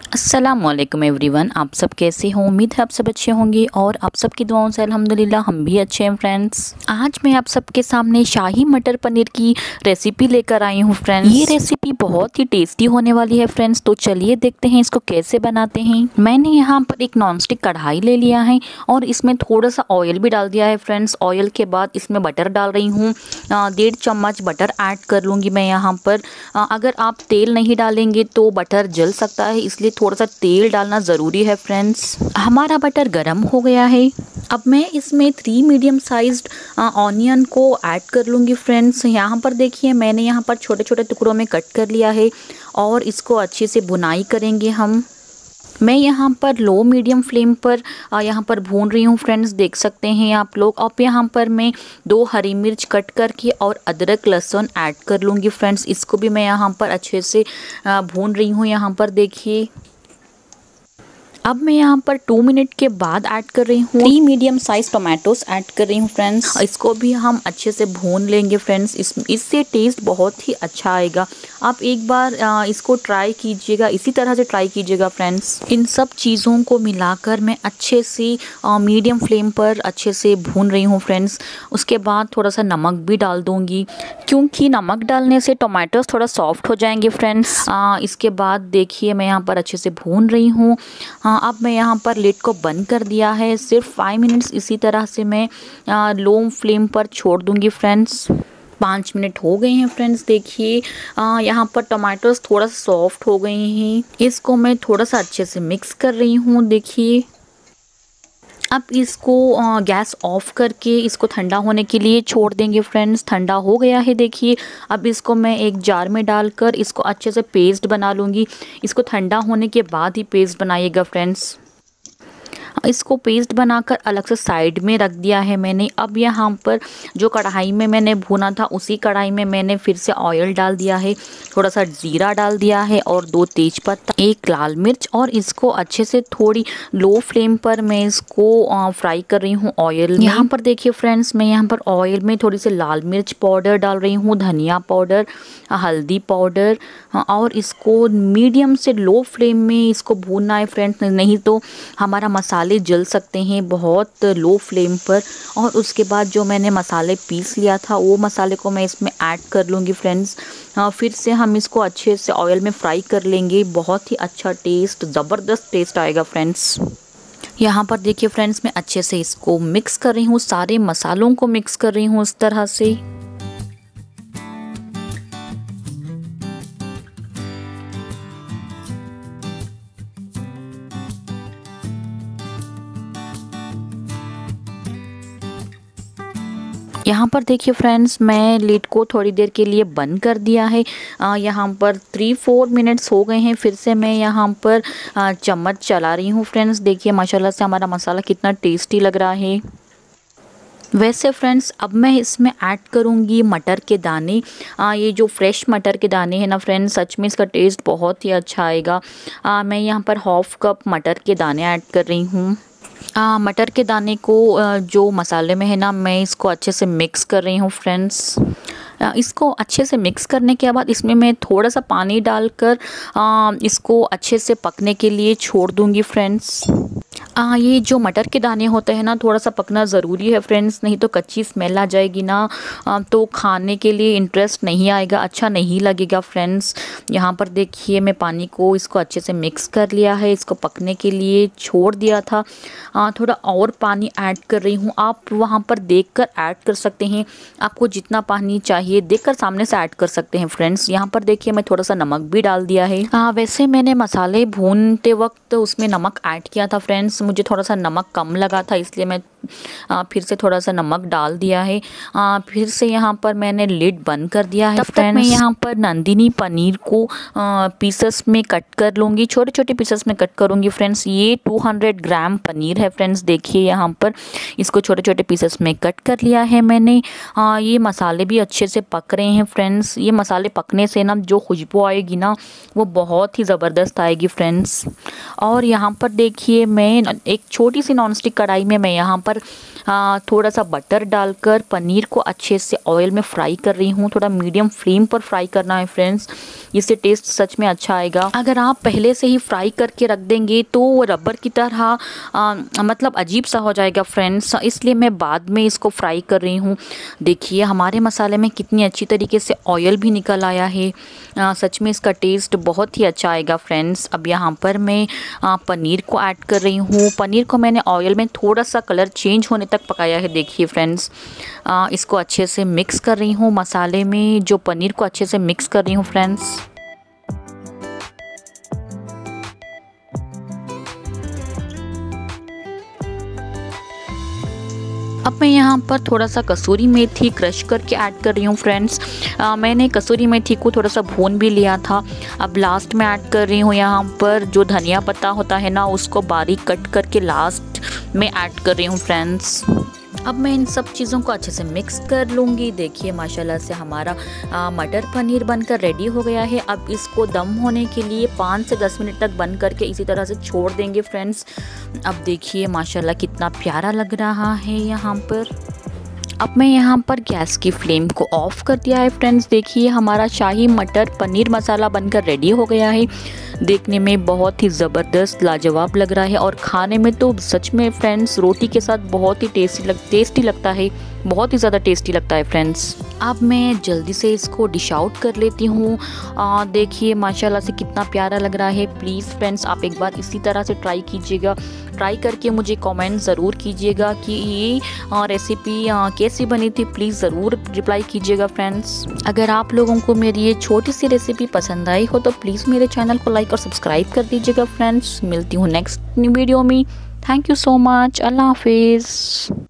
अस्सलामुअलैकुम एवरीवन, आप सब कैसे हो। उम्मीद है आप सब अच्छे होंगे और आप सबकी दुआओं से अल्हम्दुलिल्लाह हम भी अच्छे हैं फ्रेंड्स। आज मैं आप सबके सामने शाही मटर पनीर की रेसिपी लेकर आई हूँ फ्रेंड्स। ये रेसिपी बहुत ही टेस्टी होने वाली है फ्रेंड्स, तो चलिए देखते हैं इसको कैसे बनाते हैं। मैंने यहाँ पर एक नॉनस्टिक कढ़ाई ले लिया है और इसमें थोड़ा सा ऑयल भी डाल दिया है फ्रेंड्स। ऑयल के बाद इसमें बटर डाल रही हूँ, 1.5 चम्मच बटर ऐड कर लूँगी मैं यहाँ पर। अगर आप तेल नहीं डालेंगे तो बटर जल सकता है, इसलिए थोड़ा सा तेल डालना ज़रूरी है फ्रेंड्स। हमारा बटर गरम हो गया है। अब मैं इसमें 3 मीडियम साइज्ड ऑनियन को ऐड कर लूँगी फ्रेंड्स। यहाँ पर देखिए मैंने यहाँ पर छोटे छोटे टुकड़ों में कट कर लिया है और इसको अच्छे से भुनाई करेंगे हम। मैं यहाँ पर लो मीडियम फ्लेम पर यहाँ पर भून रही हूँ फ्रेंड्स, देख सकते हैं आप लोग। अब यहाँ पर मैं 2 हरी मिर्च कट करके और अदरक लहसुन ऐड कर लूँगी फ्रेंड्स। इसको भी मैं यहाँ पर अच्छे से भून रही हूँ। यहाँ पर देखिए अब मैं यहाँ पर 2 मिनट के बाद ऐड कर रही हूँ 3 मीडियम साइज टोमेटोस ऐड कर रही हूँ फ्रेंड्स। इसको भी हम अच्छे से भून लेंगे फ्रेंड्स। इससे टेस्ट बहुत ही अच्छा आएगा। आप एक बार इसको ट्राई कीजिएगा, इसी तरह से ट्राई कीजिएगा फ्रेंड्स। इन सब चीज़ों को मिलाकर मैं अच्छे से मीडियम फ्लेम पर अच्छे से भून रही हूँ फ्रेंड्स। उसके बाद थोड़ा सा नमक भी डाल दूँगी, क्योंकि नमक डालने से टोमेटोस थोड़ा सॉफ्ट हो जाएंगे फ्रेंड्स। इसके बाद देखिए मैं यहाँ पर अच्छे से भून रही हूँ। अब मैं यहाँ पर लिड को बंद कर दिया है। सिर्फ 5 मिनट्स इसी तरह से मैं लो फ्लेम पर छोड़ दूँगी फ्रेंड्स। 5 मिनट हो गए हैं फ्रेंड्स। देखिए यहाँ पर टमाटोस थोड़ा सा सॉफ्ट हो गए हैं। इसको मैं थोड़ा सा अच्छे से मिक्स कर रही हूँ। देखिए अब इसको गैस ऑफ करके इसको ठंडा होने के लिए छोड़ देंगे फ्रेंड्स। ठंडा हो गया है देखिए। अब इसको मैं एक जार में डालकर इसको अच्छे से पेस्ट बना लूँगी। इसको ठंडा होने के बाद ही पेस्ट बनाइएगा फ्रेंड्स। इसको पेस्ट बनाकर अलग से साइड में रख दिया है मैंने। अब यहाँ पर जो कढ़ाई में मैंने भुना था उसी कढ़ाई में मैंने फिर से ऑयल डाल दिया है, थोड़ा सा जीरा डाल दिया है और 2 तेजपत्ता, 1 लाल मिर्च, और इसको अच्छे से थोड़ी लो फ्लेम पर मैं इसको फ्राई कर रही हूँ ऑयल में। यहाँ पर देखिए फ्रेंड्स मैं यहाँ पर ऑयल में थोड़ी सी लाल मिर्च पाउडर डाल रही हूँ, धनिया पाउडर, हल्दी पाउडर, और इसको मीडियम से लो फ्लेम में इसको भूनना है फ्रेंड्स, नहीं तो हमारा मसाले जल सकते हैं बहुत लो फ्लेम पर। और उसके बाद जो मैंने मसाले पीस लिया था वो मसाले को मैं इसमें ऐड कर लूँगी फ्रेंड्स। फिर से हम इसको अच्छे से ऑयल में फ्राई कर लेंगे। बहुत ही अच्छा टेस्ट, ज़बरदस्त टेस्ट आएगा फ्रेंड्स। यहाँ पर देखिए फ्रेंड्स मैं अच्छे से इसको मिक्स कर रही हूँ, सारे मसालों को मिक्स कर रही हूँ इस तरह से। यहाँ पर देखिए फ्रेंड्स मैं लिड को थोड़ी देर के लिए बंद कर दिया है। यहाँ पर 3-4 मिनट्स हो गए हैं। फिर से मैं यहाँ पर चम्मच चला रही हूँ फ्रेंड्स। देखिए माशाल्लाह से हमारा मसाला कितना टेस्टी लग रहा है। वैसे फ्रेंड्स अब मैं इसमें ऐड करूँगी मटर के दाने। ये जो फ्रेश मटर के दाने हैं ना फ्रेंड्स, सच में इसका टेस्ट बहुत ही अच्छा आएगा। मैं यहाँ पर 1/2 कप मटर के दाने ऐड कर रही हूँ। मटर के दाने को जो मसाले में है ना, मैं इसको अच्छे से मिक्स कर रही हूँ फ्रेंड्स। इसको अच्छे से मिक्स करने के बाद इसमें मैं थोड़ा सा पानी डालकर इसको अच्छे से पकने के लिए छोड़ दूँगी फ्रेंड्स। ये जो मटर के दाने होते हैं ना, थोड़ा सा पकना ज़रूरी है फ्रेंड्स, नहीं तो कच्ची स्मेल आ जाएगी ना, तो खाने के लिए इंटरेस्ट नहीं आएगा, अच्छा नहीं लगेगा फ्रेंड्स। यहाँ पर देखिए मैं पानी को इसको अच्छे से मिक्स कर लिया है, इसको पकने के लिए छोड़ दिया था। थोड़ा और पानी ऐड कर रही हूँ। आप वहाँ पर देखकर ऐड कर सकते हैं, आपको जितना पानी चाहिए देखकर सामने से ऐड कर सकते हैं फ्रेंड्स। यहाँ पर देखिए मैं थोड़ा सा नमक भी डाल दिया है। वैसे मैंने मसाले भूनते वक्त उसमें नमक ऐड किया था फ्रेंड्स, मुझे थोड़ा सा नमक कम लगा था, इसलिए मैं फिर से थोड़ा सा नमक डाल दिया है। फिर से यहाँ पर मैंने लिड बंद कर दिया है। तब तक मैं यहाँ पर नंदिनी पनीर को पीसेस में कट कर लूँगी, छोटे छोटे पीसेस में कट करूँगी फ्रेंड्स। ये 200 ग्राम पनीर है फ्रेंड्स। देखिए यहाँ पर इसको छोटे छोटे पीसेस में कट कर लिया है मैंने। ये मसाले भी अच्छे से पक रहे हैं फ्रेंड्स। ये मसाले पकने से ना जो खुशबू आएगी ना वो बहुत ही ज़बरदस्त आएगी फ्रेंड्स। और यहाँ पर देखिए मैं एक छोटी सी नॉनस्टिक कढ़ाई में मैं यहाँ पर थोड़ा सा बटर डालकर पनीर को अच्छे से ऑयल में फ्राई कर रही हूँ। थोड़ा मीडियम फ्लेम पर फ्राई करना है फ्रेंड्स, इससे टेस्ट सच में अच्छा आएगा। अगर आप पहले से ही फ्राई करके रख देंगे तो वो रबर की तरह मतलब अजीब सा हो जाएगा फ्रेंड्स, इसलिए मैं बाद में इसको फ्राई कर रही हूँ। देखिए हमारे मसाले में कितनी अच्छी तरीके से ऑयल भी निकल आया है। सच में इसका टेस्ट बहुत ही अच्छा आएगा फ्रेंड्स। अब यहाँ पर मैं पनीर को ऐड कर रही हूँ। पनीर को मैंने ऑयल में थोड़ा सा कलर चेंज होने तक पकाया है। देखिए फ्रेंड्स, इसको अच्छे से मिक्स कर रही हूँ मसाले में, जो पनीर को अच्छे से मिक्स कर रही हूँ फ्रेंड्स। अब मैं यहाँ पर थोड़ा सा कसूरी मेथी क्रश करके ऐड कर रही हूँ फ्रेंड्स। मैंने कसूरी मेथी को थोड़ा सा भून भी लिया था। अब लास्ट में ऐड कर रही हूँ यहाँ पर जो धनिया पत्ता होता है ना, उसको बारीक कट करके लास्ट में ऐड कर रही हूँ फ्रेंड्स। अब मैं इन सब चीज़ों को अच्छे से मिक्स कर लूँगी। देखिए माशाल्लाह से हमारा मटर पनीर बनकर रेडी हो गया है। अब इसको दम होने के लिए 5 से 10 मिनट तक बंद करके इसी तरह से छोड़ देंगे फ्रेंड्स। अब देखिए माशाल्लाह कितना प्यारा लग रहा है यहाँ पर। अब मैं यहाँ पर गैस की फ्लेम को ऑफ कर दिया है फ्रेंड्स। देखिए हमारा शाही मटर पनीर मसाला बनकर रेडी हो गया है। देखने में बहुत ही ज़बरदस्त लाजवाब लग रहा है और खाने में तो सच में फ्रेंड्स रोटी के साथ बहुत ही टेस्टी लगता है, बहुत ही ज़्यादा टेस्टी लगता है फ्रेंड्स। अब मैं जल्दी से इसको डिश आउट कर लेती हूँ। देखिए माशाल्लाह से कितना प्यारा लग रहा है। प्लीज़ फ्रेंड्स आप एक बार इसी तरह से ट्राई कीजिएगा। ट्राई करके मुझे कमेंट ज़रूर कीजिएगा कि ये रेसिपी कैसी बनी थी। प्लीज़ ज़रूर रिप्लाई कीजिएगा फ्रेंड्स। अगर आप लोगों को मेरी ये छोटी सी रेसिपी पसंद आई हो तो प्लीज़ मेरे चैनल को लाइक और सब्सक्राइब कर दीजिएगा फ्रेंड्स। मिलती हूँ नेक्स्ट वीडियो में। Thank you so much. अल्लाह हाफिज़।